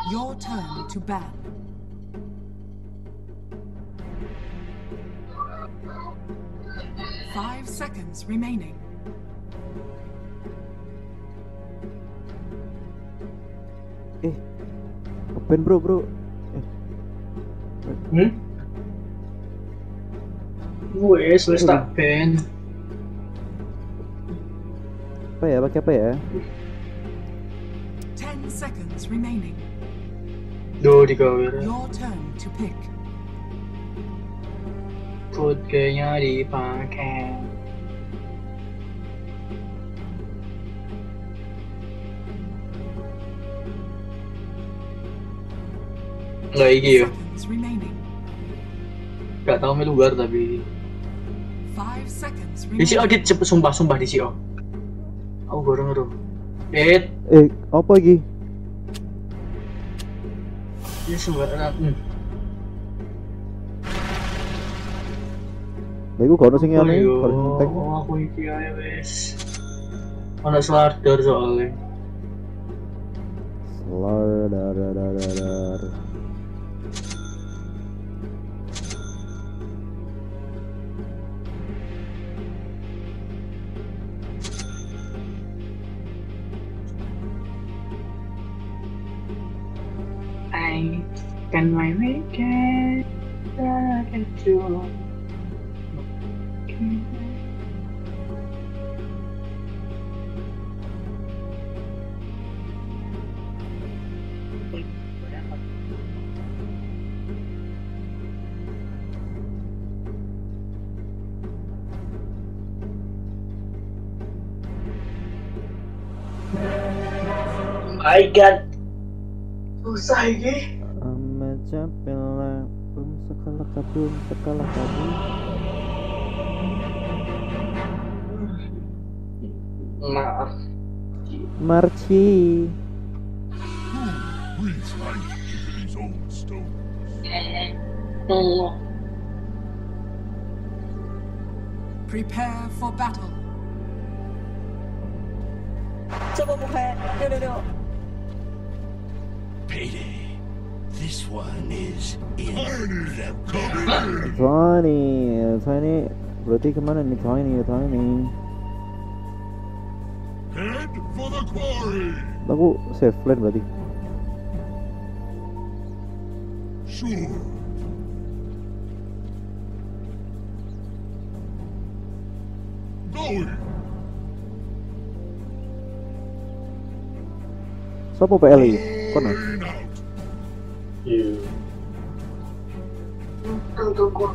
Your turn to ban. Five seconds remaining. Open bro. Wes tak ban. Pakai apa ya? 10 seconds remaining. Do digawe. Your turn to pick. Kodenya dipakai. Nggak iki ya. Seconds remaining. Gak tau melu luar tapi 5 seconds di sini remaining. Dit cepet sumpah di sini. Aku gorong ngeru. Apa lagi? Ini sembarang. Lha iku gak ono sing ngene, harus ngetek. Aku iki ae wis. Ono slardar soalnya. Slardar. I can my weekend. I can do. My God, susah ini. Amat capek lah, sekala kabum. Maaf. Marci. Breathes life into his own stone. Prepare for battle. Coba buka. Duh. Payday. This one is in the bag. Tiny. Berarti kemana nih Tiny? Head for the quarry. Aku save lane berarti. Sure. Going. Sopo PLI? Kono. Going out. Iya. Tunggu.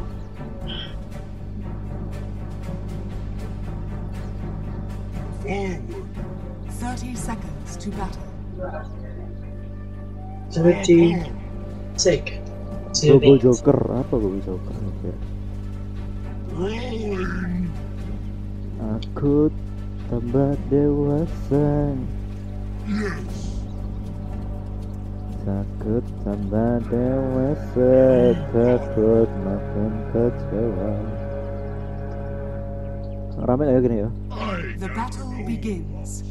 Forward. 30 seconds to battle. 30 sek. Go Joker, apa gue bisa Joker? Rolling. Aku tambah dewasa. Yes. Takut tambah dewasa, takut makin kecewa. Rame kayak gini ya. The battle begins.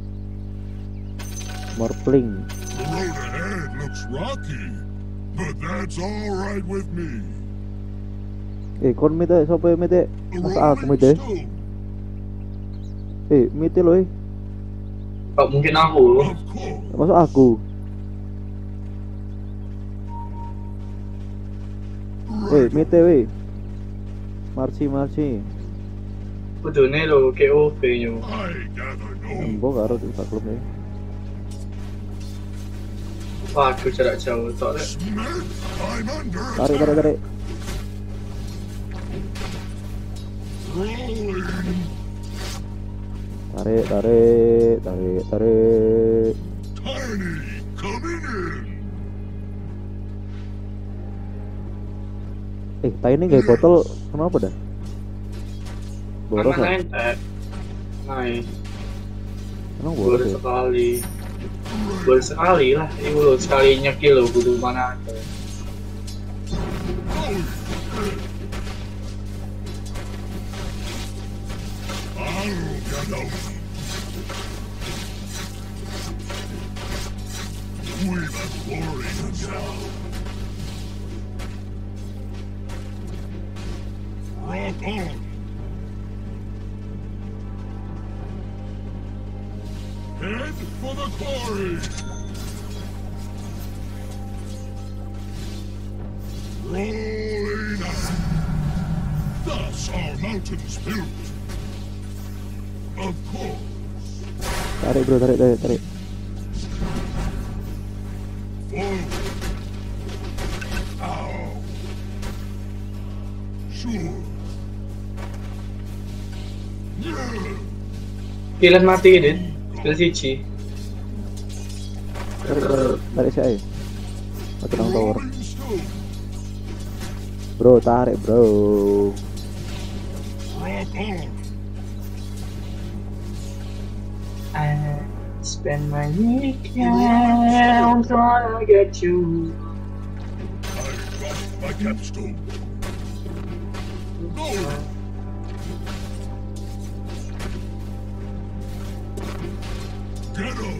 Morpling. The road ahead looks rocky, but that's all right with me. Kon mite, siapa yang mite? A Masa aku rolling mite? stone. Mite loh. Gak mungkin aku. Of course. Masa aku? Mite weh. Marci. Kudune lo KOP yo. I gather no. Embo karo di klub nih. Waduh jarak jauh soalnya. Smith, I'm under attack. Tarik. Rolling. Tarik. Tiny coming in. Tiny gak botol kenapa dah? Boros Mana ya? entek. Nice. Emang boros ya? Baru sekali lah. Ibu lo sekali nyekil lo butuh mana aja. We've a glory to tell. Rock on. Head for the quarry. Rolling out. Thus our mountains built. Of course. Tarik bro, tarik. Forward. Ow. Sure. Yeah. Kilan mati Dit. Kilan siji. Tarik si ayo. Aku nang tower. Rolling stone. Bro, tarik bro. Rock on. I spend my weekend trying to get you. I got my capstone. Go. Get up.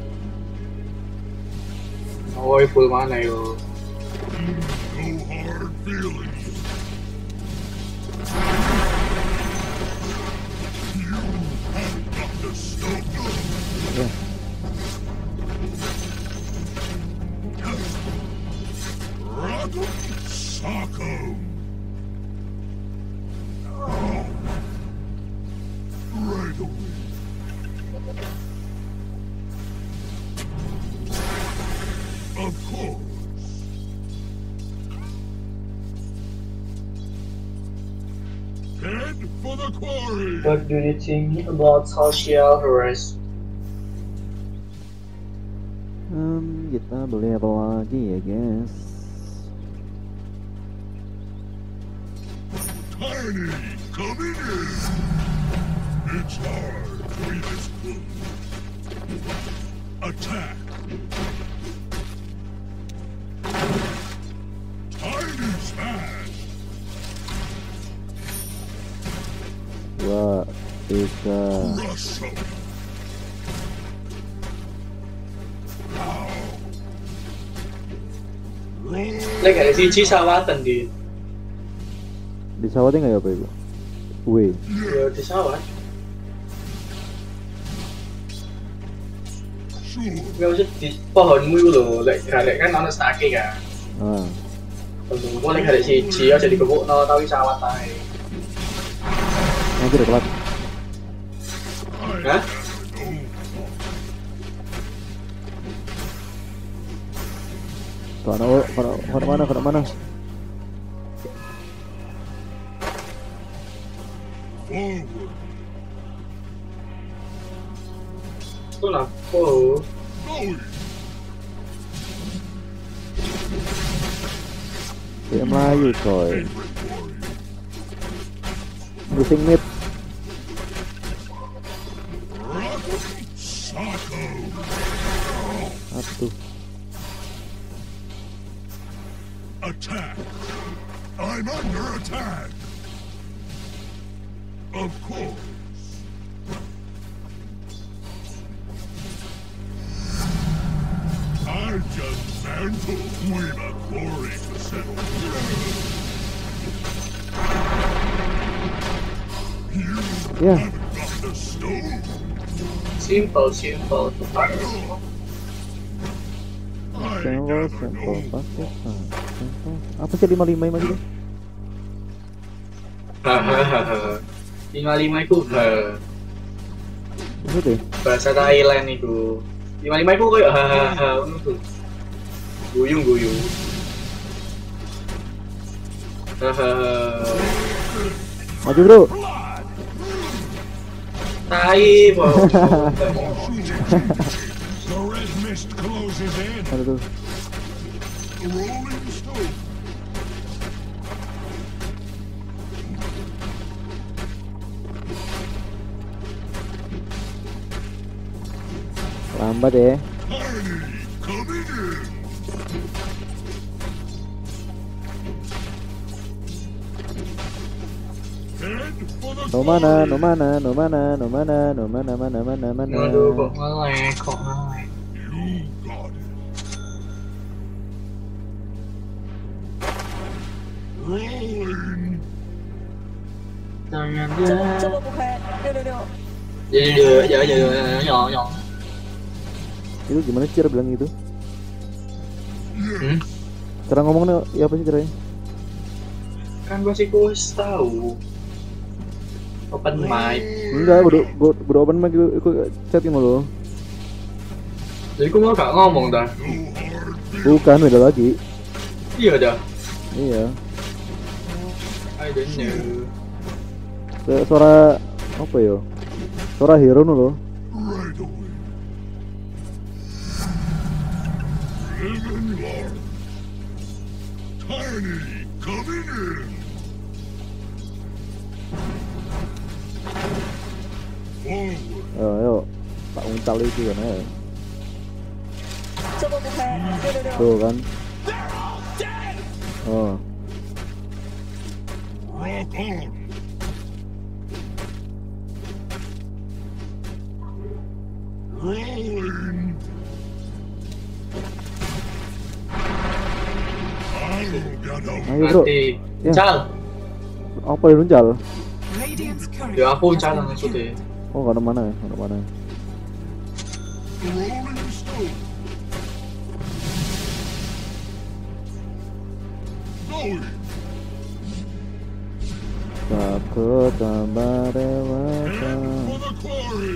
Ôi full mana yo. No hard feelings. You have got the stone. Ya, Rock Socko. Right away. Of course. Head for the quarry. What do you think about social harassment? Kita beli apa lagi ya guys? Tiny, coming in. It's hard to be this close. Attack. Tiny's fast. 2, 3. Rush him. Lagi ada siji sawatan Dit. Di sawatnya nggak ya apa itu? Wih, Ya di sawah. Sure. Gak usah di pohonmu itu loh. Lek galek kan ono stake kan. ah, Tunggu lek galek siji aja dikebukno tapi sawat ae. nanti udah kelar. Hah? Kemana mana? Forward. Itu lah. Oh. Going. Dia Melayu coy. Favorite warrior. Pusing mid. Rock Socko. Satu. Attack. I'm under attack. Of course. I just mantled. We've a quarry to settle. You Ya, haven't got the stone. Simple. I sampel gather no pakai sampel. Apa sih 55 ini masih? Hahaha. 55 itu Itu deh. bahasa Thailand itu. 55 itu kayak hahaha ngono tuh. Guyung. Hahaha. Maju bro. Tai, po. The red mist closes in. Ada tuh. The rolling stone. Lambat ya. Tiny coming in. Head for the No mana. Waduh, kok ngelek. You got it. Rolling. Jangan 这么不开，666。 nyong. Itu gimana cara bilang gitu? Hmm? Cara ngomongnya ya apa sih caranya? Kan gua sih kus tahu. Open mic. Enggak, bodo open mic ikut chatting lo. Jadi gua mau gak ngomong dah. Bukan, beda lagi. Iya dah. Iya. I don't know. Kayak suara apa ya? Suara hero lo. Right away. Living large. Tiny coming in. Forward. Ayo, tak uncal itu kan ya. 这么不开，666。 Tuh kan. Oh, Rock on. Rolling. Halo, Gato. ayo bro. Mati. Ya. Cal. Apa yang uncal? Radiant's courier Ya aku has cal been maksudnya. killed. Oh, mana mana ya? Mana? Rolling stone. Going. Takut tambah dewasa. Head for the quarry.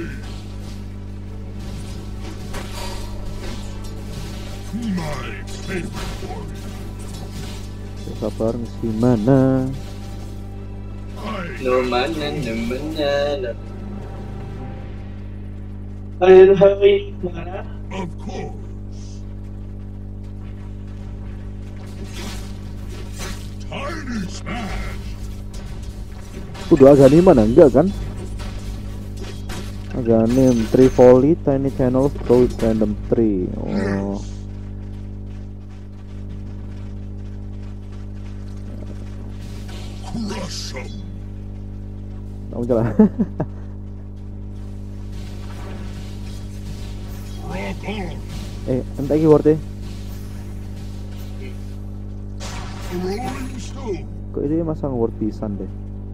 My favorite quarry. Sabar di mana? I Nomana. Hai mana? Of course. Tiny smash. Udah Aghanim mana? Enggak kan? Aghanim, Trivoli, Tiny Channel, Gold Random Tree. Oh. Crush 'em. Kamu jalan. Rock on. Entar keyword deh. Rolling stone. Kok ini masang word pisan deh.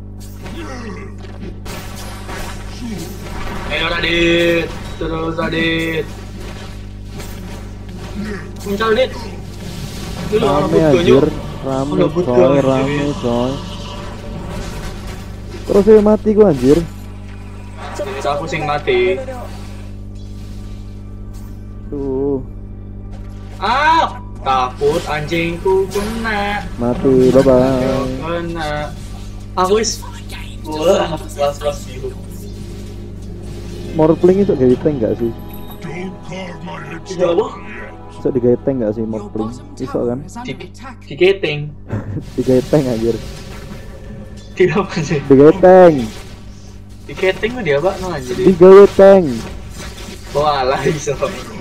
Ayo Radit. Terus Radit. Muncul Dit. Dulu Rame anjir, rame coy. Terus saya mati gua anjir. Aku sing mati. 666。 Tuh, Ah, takut anjingku kena. mati, bye bye. Kena. Aku wis. Wah, kelas biru. Morpling itu gawe tank gak sih? Don't carve my head Iya, apa? Bisa digawe tank gak sih Your Morpling? bottom Bisa tower kan? is under attack. Diketing. Digawe tank anjir. Tidak apa sih? Digawe tank. Diketing mah dia apa? No anjir. Digawe tank. Wah, lah iso.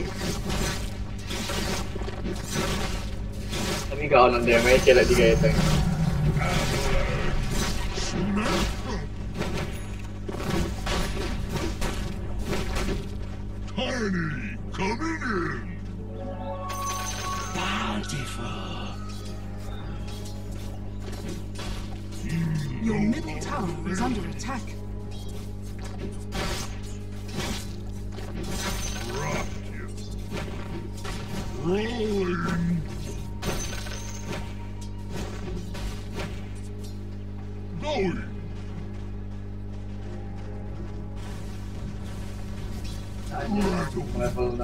Tapi gak ono damage lah diketing. Tiny coming in. Your middle tower is under attack. Rocked you. Rolling. Going. Level 6.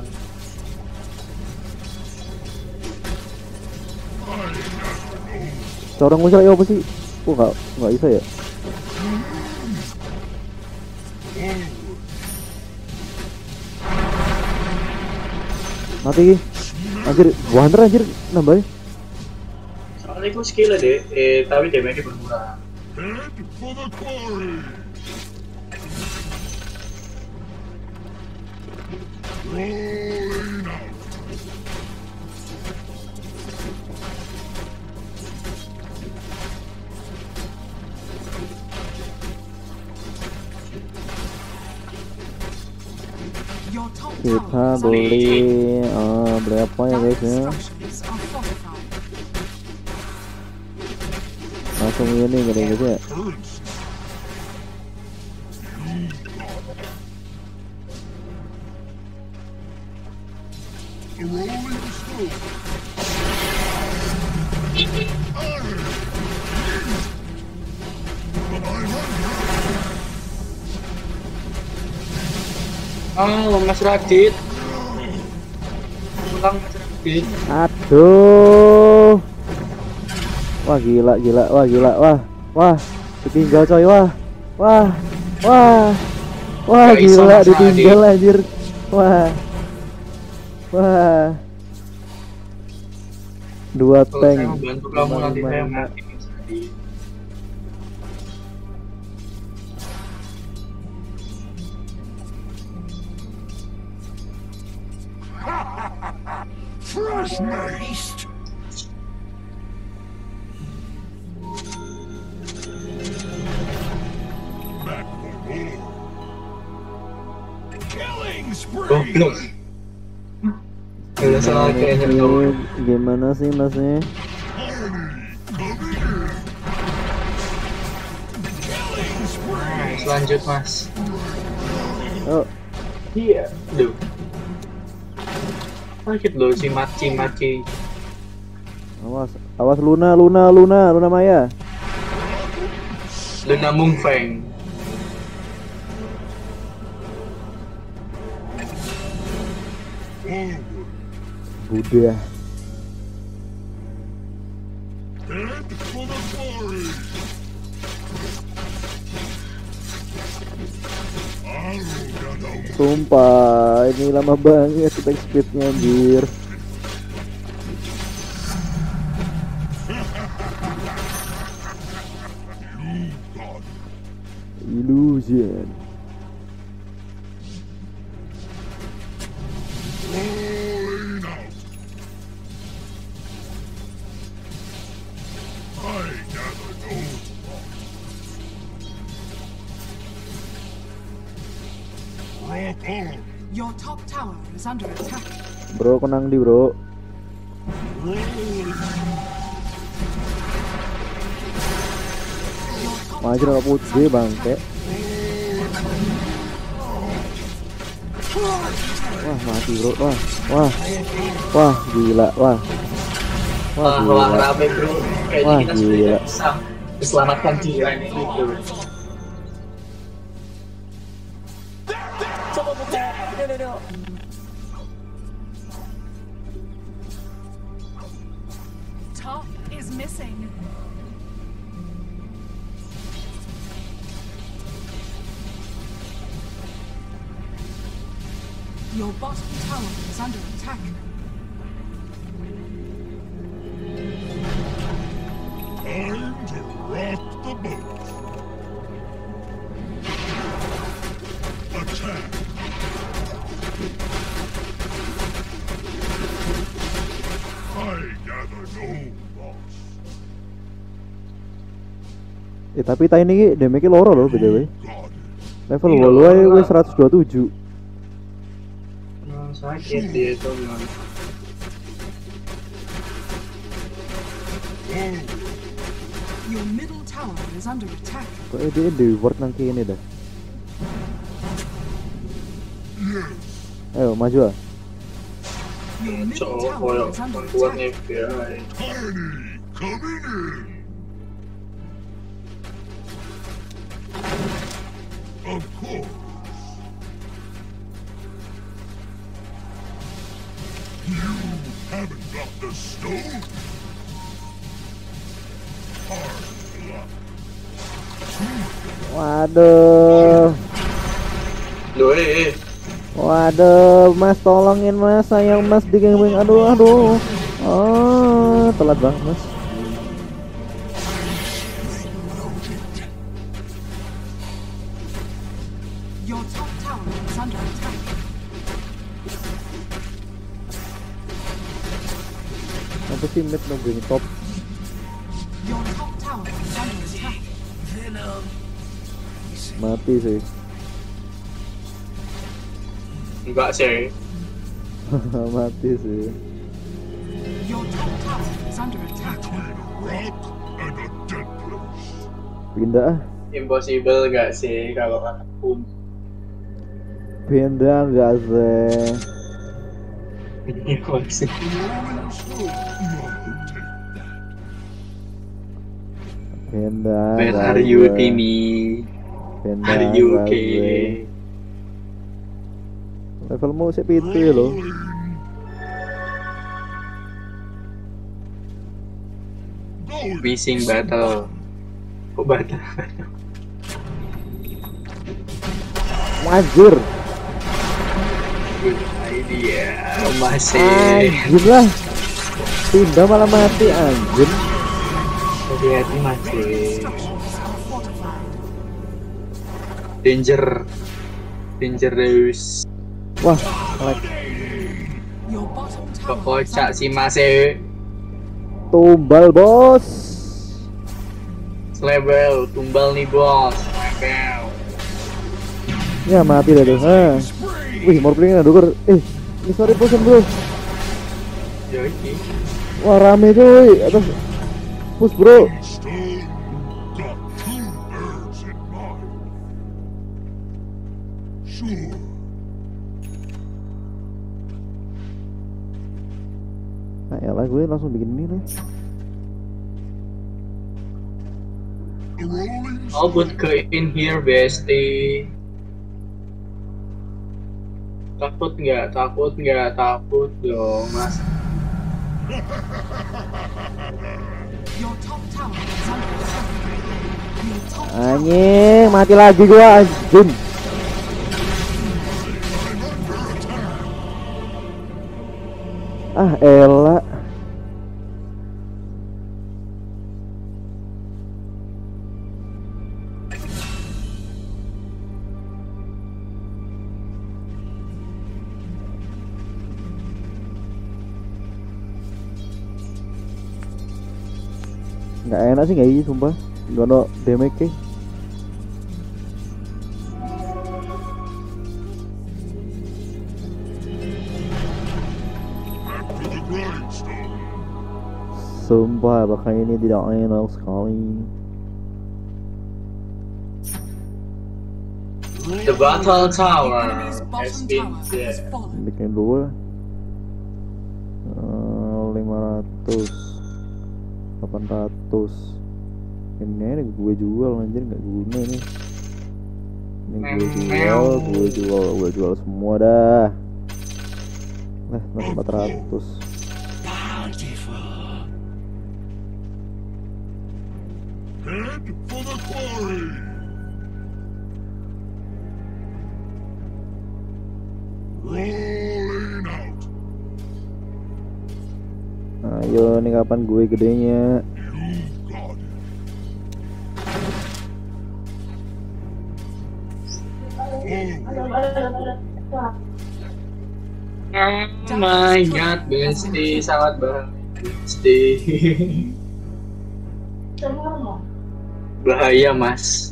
Seorang muncul ya apa sih? Oh nggak bisa ya? Mati. Anjir, Wonder anjir nambah. Soalnya itu skill deh, tapi damage-nya berkurang. Head for the quarry. Rolling out. Your top Kita tower is under beli beli apa ya guys ya? Dire structures are fortified. Langsung ini gini gitu ya. currency. A rolling stone. Oh, Mas Radit. Pulang Mas Radit. Aduh. Wah gila gila, wah gila, wah ditinggal coy, wah Gak iso, gila Mas ditinggal anjir, wah 2 Kalau tank. saya membantu kamu nanti saya 555. mati Mas Radit. Fresh maced. Back for more. Killing spree. Goblok. Gila salah kayaknya kamu. Gimana sih masnya? Mas, lanjut Mas. Oh, Iya. Duh. Sakit loh si maci. awas Luna Maya. Luna Mungfeng. Forward. Buddha. Head for the glory. Arrogant. Sumpah, ini lama banget attack speednya anjir. You got Illusion. rolling out. I gather no rock on. Your top tower is under attack. Bro, kenang di bro. Rolling. Your top Maju tower nggak putih bangke. Wah mati bro, wah gila, wah Wah, gila. rame bro. Kayaknya Wah, kita sudah gila. tidak bisa diselamatkan dia ini bro. Coba buka. Aduh. top is missing. Your bottom tower is under attack. Time to rock the boat. Attack. I gather no loss. Tapi Tiny ini damage-nya loro loh btw. God. Level Iya, wall wae loro wis 127. Sakit dia itu man. Your middle tower is under attack. Kok dia di reward nang kene dah. Ayo maju ah. Your middle Cowok tower koyok is under membuatnya attack. FBI. Tiny coming in. Of course. You haven't got the stone. Hard luck. Waduh. Loh Waduh, Mas tolongin Mas, sayang Mas digeng-geng. Aduh. Oh, telat banget Mas. Your top tower is under attack. Apa sih mid nungguin top? Your top tower is under attack. Mati sih. enggak sih. Mati sih. Your top tower is under attack. Between a rock and a dead place. Pindah. Impossible gak sih kalau pun Pindah nggak sih? Rolling slow. Pindah. Never take that. Where nggak are you sih? Timmy? Pindah. Are you nggak okay? sih? Levelmu sih pintu ya lo. Going. Missing battle. Kok battle? Anjir. Good idea. Masih. Anjir lah. Pindah malah mati anjir. Hati-hati masih. Structures are fortified. Dangerous. Wah, lag. Your bottom Kok tower is kocak under sih masih. Tumbal bos. Slebel, tumbal nih bos. Slebel. Ya mati dah tuh. Wih, mau playing dukur. Ini sorry bosan bro. Yoi. Wah rame cuy. Atas push bro. Stone got 2 birds in mind. Sure. Nah elah gue langsung bikin ini nih. Rolling Oh, but ke in here bestie. Takut nggak dong mas. Your top tower is under attack. Your top tower Anjing, mati lagi gua anjing. Ah elah. Nggak enak sih kayak gini sumpah. Gak ada damage. back to the grindstone. Sumpah bakal ini tidak enak sekali. The battle tower enemy's has bottom been tower has fallen. Bikin dua 500 800. Ini gue jual anjir, nggak guna nih. Ini gue jual semua dah. Nah, 400. Head for the quarry. Rolling out. Ayo nih kapan gue gedenya? You got it. Oh my god, bestie, sangat banget bestie. Bahaya mas.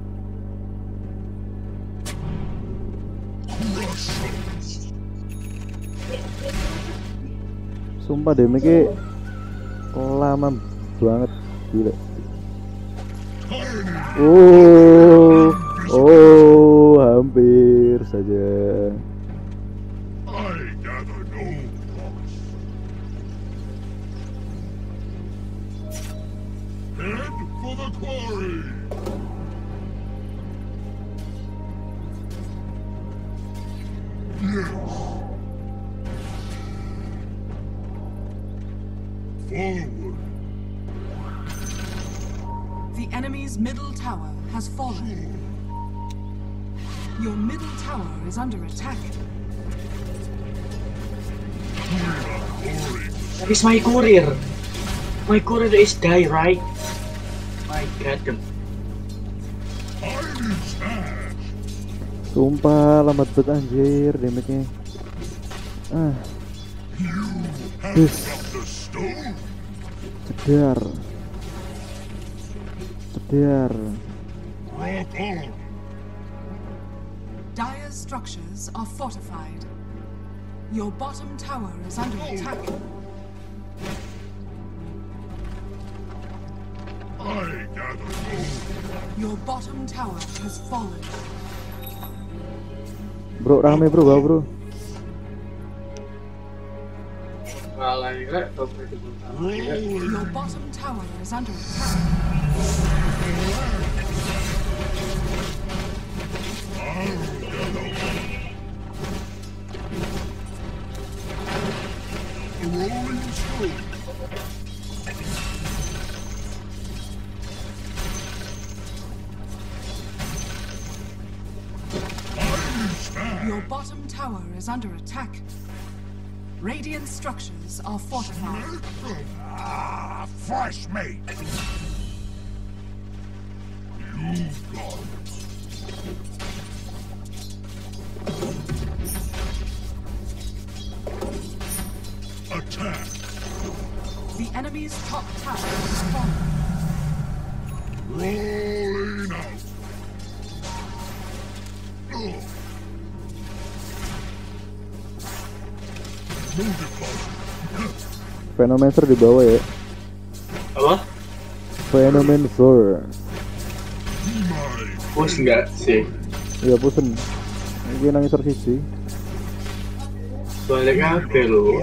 Sumpah damage-nya lama banget, gila. Hampir saja. I gather no promise. Head for the quarry. Yes. Forward. The enemy's middle tower has fallen. Your middle tower is under attack. That is my courier. My courier is die, right? My god. Time is fast. Sumpah lambat banget anjir damage-nya. Have got the stone. Cedar. Rock on. Dire's structures are fortified. Your bottom tower is under attack. I gather Your bottom tower has fallen. Bro, rame bro, bawa bro. Malah ya, Your bottom tower is under attack. Rolling stone. Your bottom tower is under attack. Radiant structures are fortified. Ah, fresh meat. You've got it. Attack. The enemy's top tower is fallen. Rolling out. Ugh. Move it, boss. Phenomancer di bawah ya. apa? Phenomancer. Push enggak sih? Iya pusen. Ini nangis siji. Balik aja lo.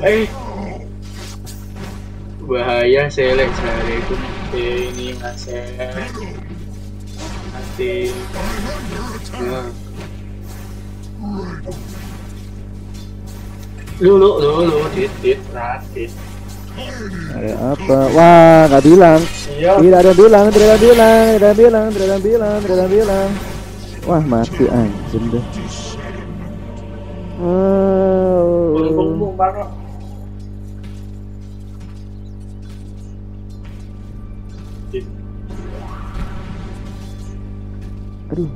Bahaya selek cari itu ini ngasih nanti. Nah. Lu, dit, ratit. Ada apa? Wah, nggak bilang. Iya. Tidak ada bilang. Wah, mati anjing deh. Bung banget. Aduh.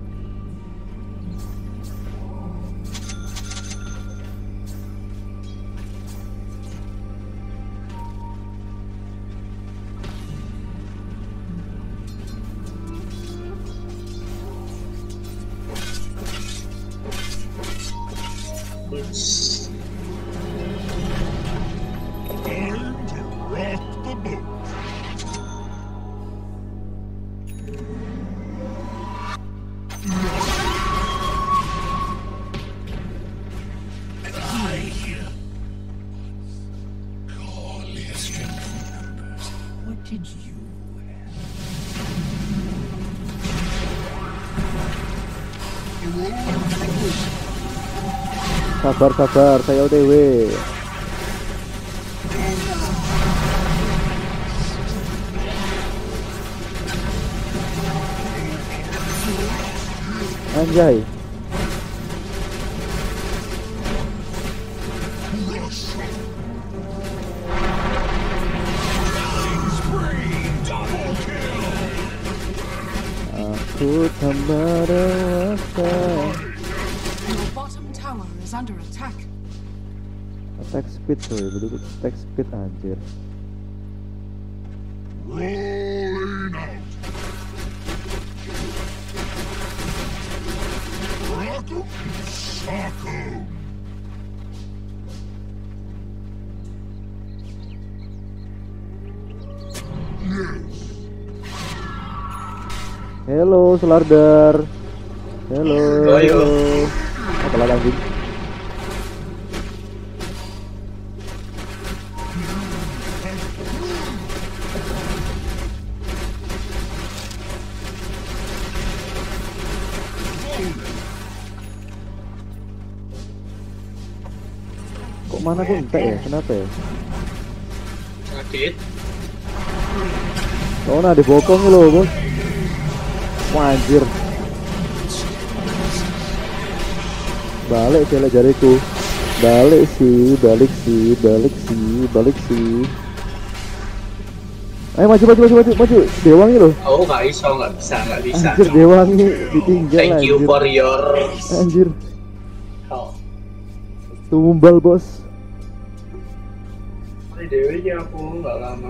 Time to rock the boat. Call your strength in numbers. What did you Sabar, saya OTW. Anjay. Aku tambah dewasa. Your bottom tower is under attack. Attack speed coy, betul attack speed anjir. rolling out? Rock'em sock'em. Yes. Hello Selardar. Hello. Ayo. Apa lagi anjing? Kok mana kok entek ya? Kenapa ya? Sakit. Oh nah dibokong loh bos. Wah anjir. Balik sih jariku. Balik sih. Ayo maju. Dewangi loh. Oh nggak bisa. Anjir Dewangi ditinggal. Thank you anjir. for your. Anjir. Oh. Tumbal bos. Ini Dewi ya aku nggak lama.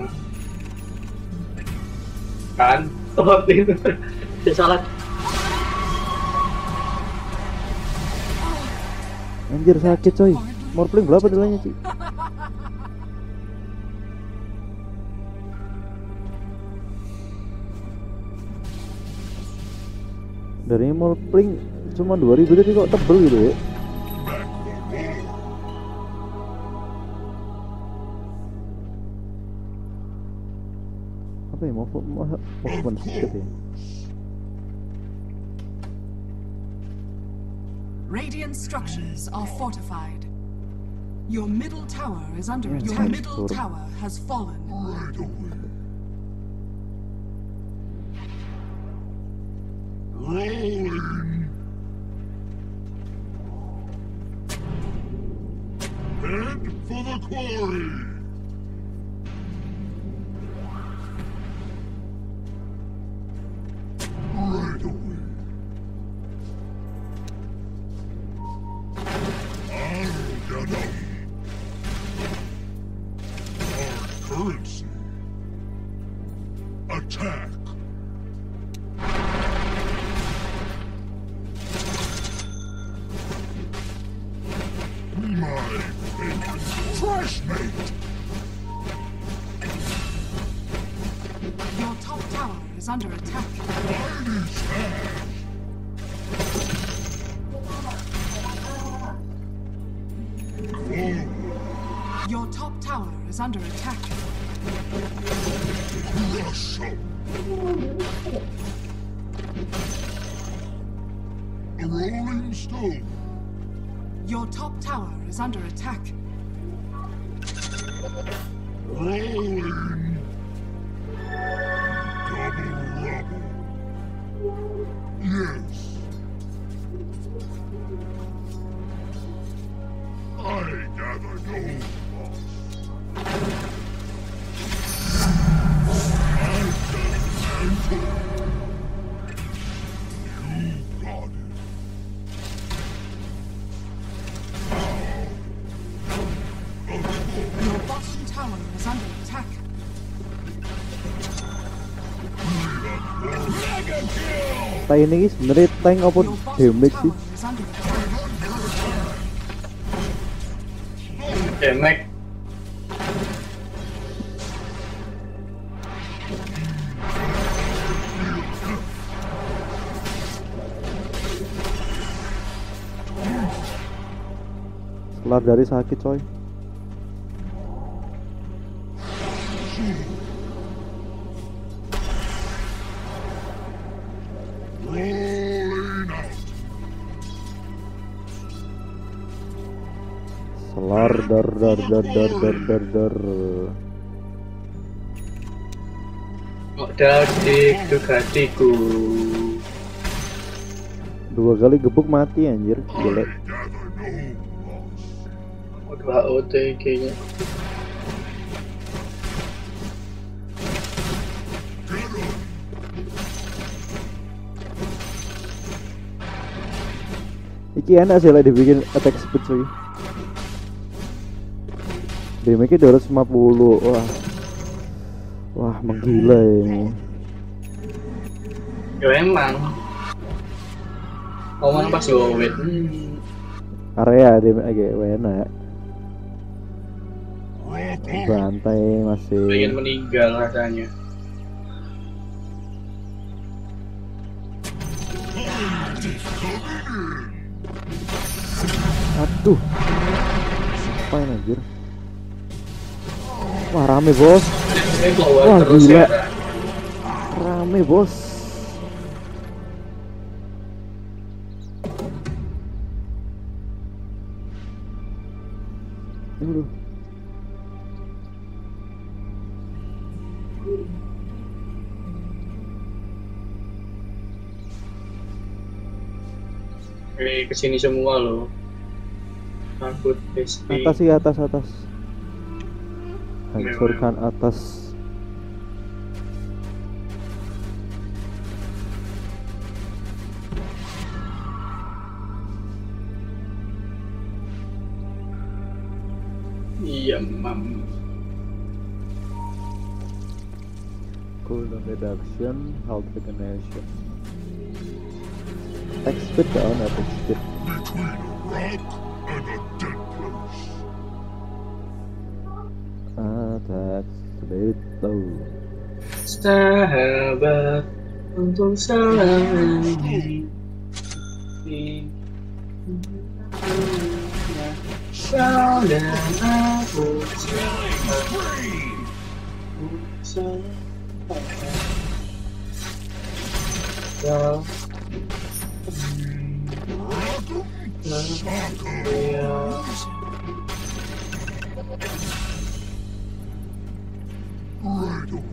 Kan? Waktu itu. Salah. Anjir sakit coy. Morphling berapa nilainya sih? Dari Molpring cuma 2000 tapi kok tebel gitu ya. Apa ya, movement speed ya? Radiant structures are fortified. Your middle tower is under Yeah, attack. Your nice. middle tower has fallen. Right away. Rolling. Head for the quarry. Right away. Armageddon. Hard currency. Attack. My bacon fresh mate. Your top tower is under attack. Mighty smash. Forward. Your top tower is under attack. Crush 'em. A rolling stone. Your top tower is under attack. Rolling. Double rubble. Yes. I gather no loss. I've done mantle. You got it. Your bottom tower is under attack. Mega kill! Tank ini sebenarnya tank apa Your bottom damage sih? tower is under attack. Damage. Kelar dari sakit coy. Rolling out. Selar dar. Kok dadik tuh hatiku. 2 kali gebuk mati anjir, jelek. I gather no loss. Udah OT kayaknya. Get 'em. Iki enak sih lah dibikin attack speed cuy. Damage-nya 250. Wah, menggila ini. Ya emang. Ngomong pas gowet. Area damage agak enak. Rubble. Bantai Pengen masih. meninggal rasanya. Tide is coming in. Aduh. Apain anjir? Wah, rame bos. Ini keluar Wah, terus gila. ya. Rame bos. Ini dulu. Kesini semua loh. Takut SP. Atas sih, atas. Hancurkan atas. Iya, mam. Cooldown reduction, health regeneration. Attack speed down, attack speed. Between a rock and a dead place. Attack speed tuh. Sahabat untuk saling Kau dan aku kau Right away.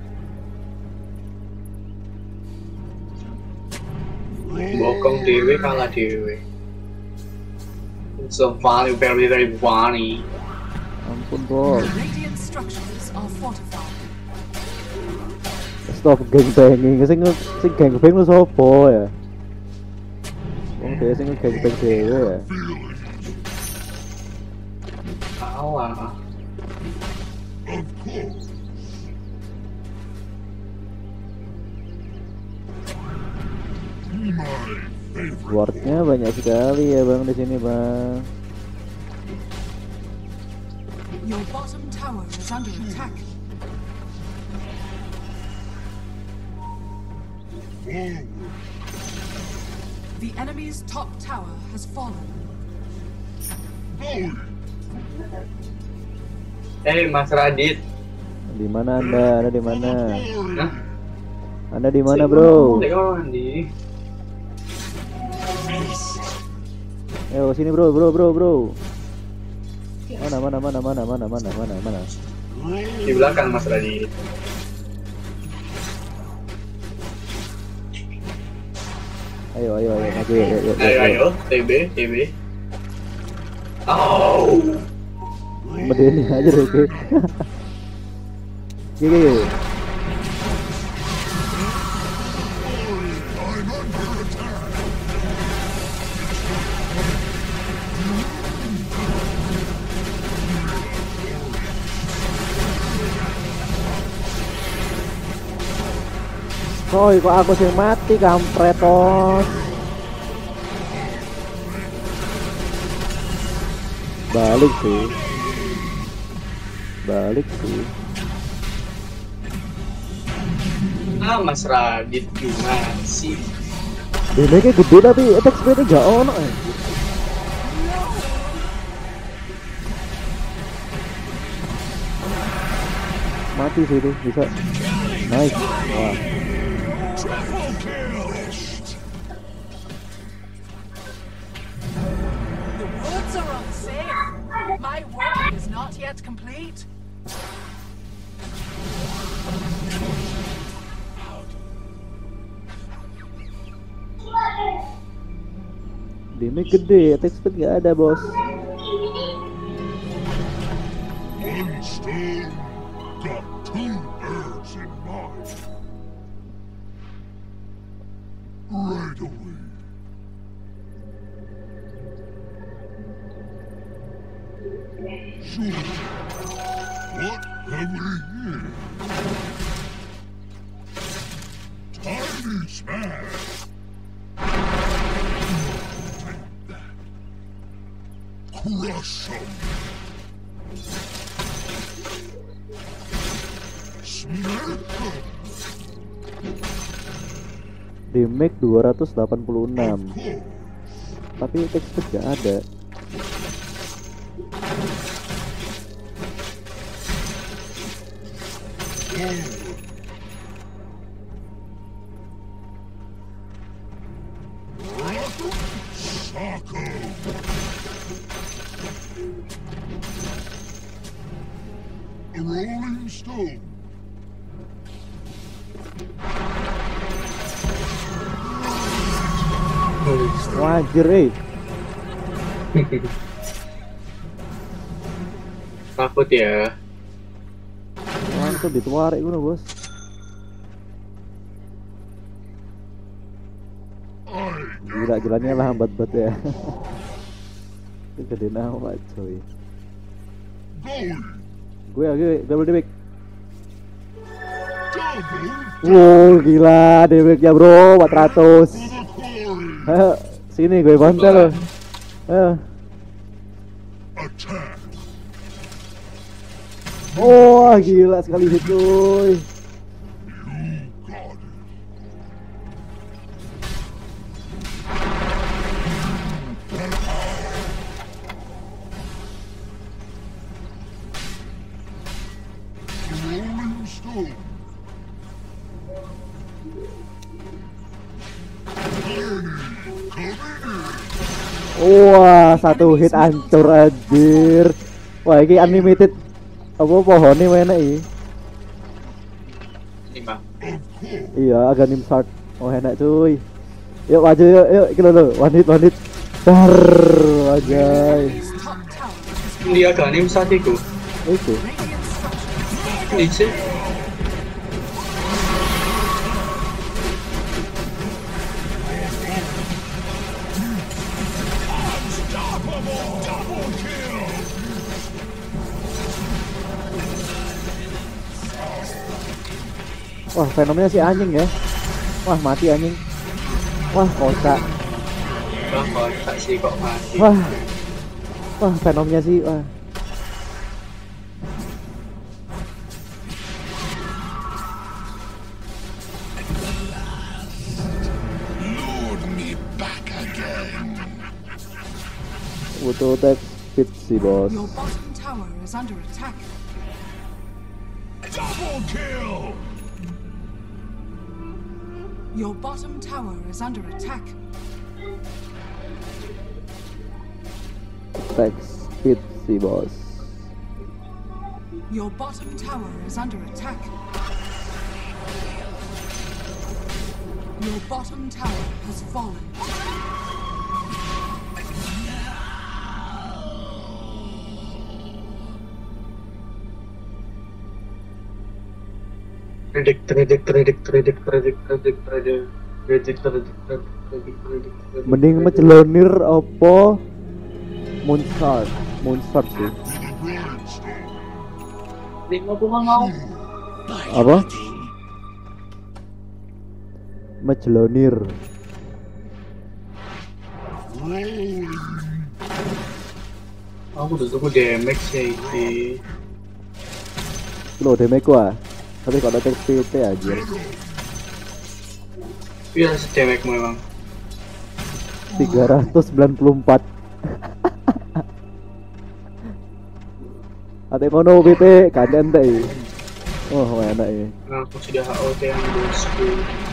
bokong dewe kalah dewe. It's so funny, very very funny. Ampun bos. Radiant structures are fortified. Stop gangbanging, sing gangbang lu sopo ya? Wong dhewe sing gangbang dhewe ya. Kalah. Of course. My favorite. Wardnya banyak sekali ya bang di sini bang. Your bottom tower is under attack. Forward. The enemy's top tower has fallen. Going. Mas Radit. Di mana anda? Anda di mana? Hah? Anda di mana bro? Di. Ayo sini bro. Mana? Di belakang Mas Radit. Ayo maju yuk. Ayo, TB. Au. Berdiri aja deh. Gigi. Coy, kok aku sih mati kampretos. Balik sih. Mas Radit gimana sih? Damage-nya gede tapi attack speed-nya gak ono ya. Mati sih itu, bisa. Nice. Wah. The woods are unsafe. My work is not yet complete. Damage gede, attack speed gak ada bos. One stone got two birds in mind. Right away. Sure. What have we here? Tiny smash. Take that. Crush 'em. Smack 'em. Damage 286. Of course. Tapi attack speed gak ada. Sako. A rolling stone. Wajir Takut ya. mantap dituarik gue bos. Gila jalannya lah hambat banget ya. Itu gede nama coy. Going. Gue double damage. Double. Wow gila damage nya bro 400. For the quarry. Ayo sini gue bantu lo. Ayo. Attack. Wah gila sekali hit cuy. You got it. stone. Wah, satu hit hancur anjir. Wah, ini unlimited apa pohon nih mana ini? 5. Iya, agak nimsart. Oh, enak cuy. Yuk maju yuk, iki lho, one hit. Dar, anjay. Top tower has Dia ganim saat itu. Itu. Radiant structures. Ini sih. Wah, fenomnya si anjing ya. Wah, mati anjing. Wah, kosak. Wah, kotak sih kok mati. Wah, fenomnya sih. Wah. Lure me back again. Butuh attack speed sih, bos. Your bottom tower is under attack. Double kill. Your bottom tower is under attack. Attack speed sih, bos. Your bottom tower is under attack. Your bottom tower has fallen. Predict. Mending mecelonir opo Moonshard sih. 5 bunga mau. Apa? Mecelonir. Aku udah tunggu damage ya ini. Lo damage gua. Tapi kalau attack speed aja. Iya damage memang. 394. Ate kono BP kandang teh. Oh, enak ya. Aku sudah HOT yang bosku.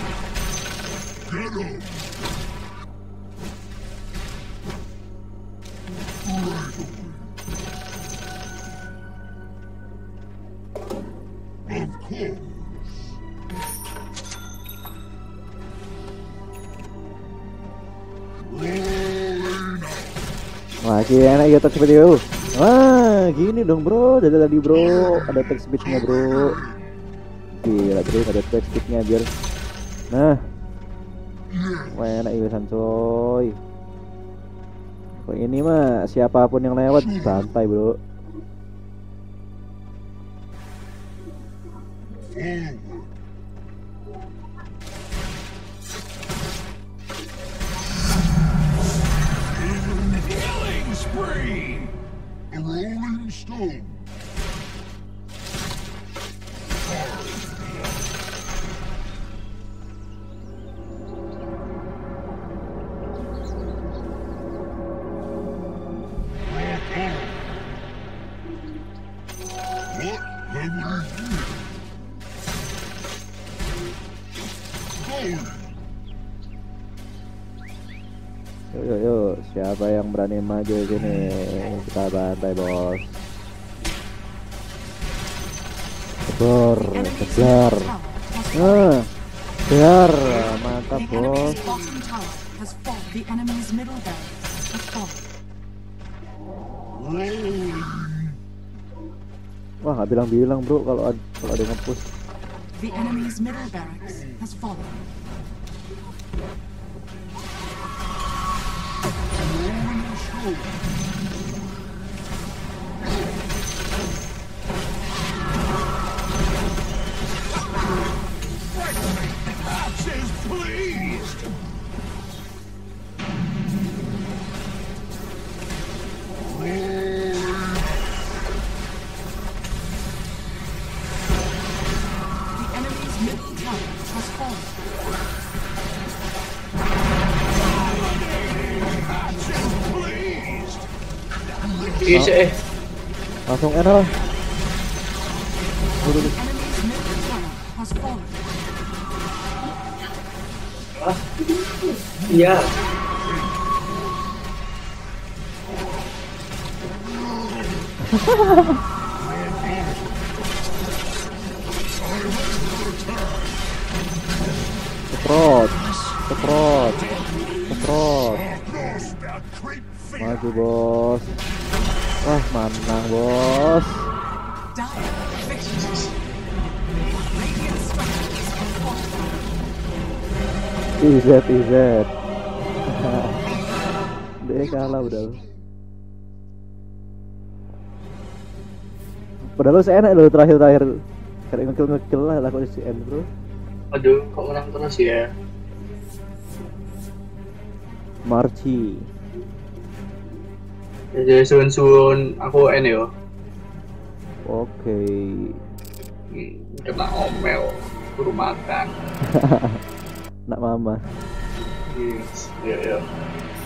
Wah, gini enak ya attack speed itu. Wah, gini dong bro, dari tadi bro, ada attack speednya bro. Gila terus ada attack speednya biar. Nah, wah enak ya sancoy. Kok ini mah siapapun yang lewat santai bro. Killing spree. A rolling stone. What have we here? Going. Yuk, siapa yang berani maju sini? Kita bantai bos. Kejar, kejar. Kejar, mantap The bos. enemy's bottom tower has fallen. The enemy's middle barracks has fallen. Wah, nggak bilang-bilang bro kalau ada yang nge-push. The enemy's middle barracks has fallen. Perhaps is pleased. The enemy's middle tower has fallen. Perhaps is pleased. Iya sih Langsung enak lah. The enemy's middle has fallen. Ah, iya. Ceprot, ceprot, ceprot. Maju bos. Wah menang bos. Dire victory. Radiant structures are fortified. IZ. Dia kalah udah. Padahal lu enak lo terakhir kayak ngekill lah kok si N bro. Aduh, kok menang terus ya? Marci. Jadi suun aku N yo. Oke. Kena omel, suruh makan. Nak mama. Yes, iya.